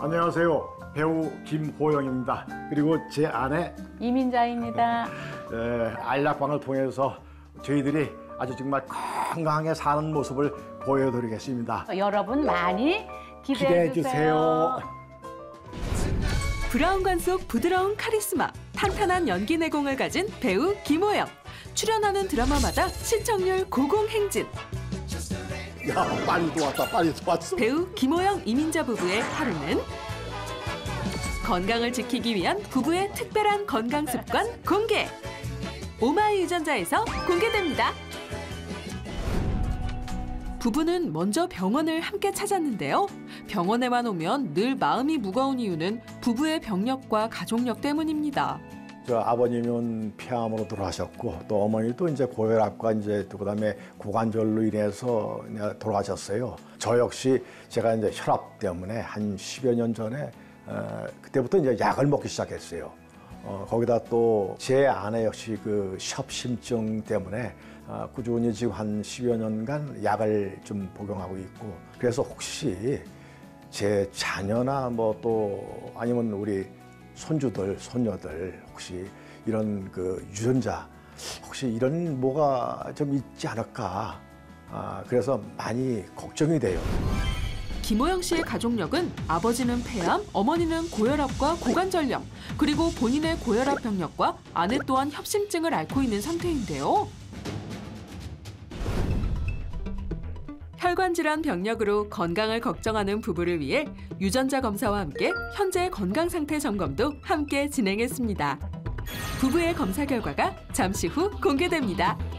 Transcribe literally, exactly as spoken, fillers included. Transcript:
안녕하세요. 배우 김호영입니다. 그리고 제 아내 이민자입니다. 에, 알약방을 통해서 저희들이 아주 정말 건강하게 사는 모습을 보여드리겠습니다. 여러분 많이 기대해, 기대해 주세요. 브라운관 속 부드러운 카리스마, 탄탄한 연기 내공을 가진 배우 김호영. 출연하는 드라마마다 시청률 고공행진. 야, 빨리 도왔다, 빨리 도왔어. 배우 김호영, 이민자 부부의 하루는 건강을 지키기 위한 부부의 특별한 건강 습관 공개. 오마이 유전자에서 공개됩니다. 부부는 먼저 병원을 함께 찾았는데요. 병원에만 오면 늘 마음이 무거운 이유는 부부의 병력과 가족력 때문입니다. 저 아버님은 폐암으로 돌아가셨고 또 어머니도 이제 고혈압과 이제 또 그다음에 고관절로 인해서 돌아가셨어요. 저 역시 제가 이제 혈압 때문에 한 십여 년 전에 어, 그때부터 이제 약을 먹기 시작했어요. 어, 거기다 또 제 아내 역시 그 협심증 때문에 어, 꾸준히 지금 한 십여 년간 약을 좀 복용하고 있고, 그래서 혹시 제 자녀나 뭐 또 아니면 우리 손주들, 손녀들 혹시 이런 그 유전자 혹시 이런 뭐가 좀 있지 않을까, 아, 그래서 많이 걱정이 돼요. 김호영 씨의 가족력은 아버지는 폐암, 어머니는 고혈압과 고관절염, 그리고 본인의 고혈압 병력과 아내 또한 협심증을 앓고 있는 상태인데요. 혈관질환 병력으로 건강을 걱정하는 부부를 위해 유전자 검사와 함께 현재 건강 상태 점검도 함께 진행했습니다. 부부의 검사 결과가 잠시 후 공개됩니다.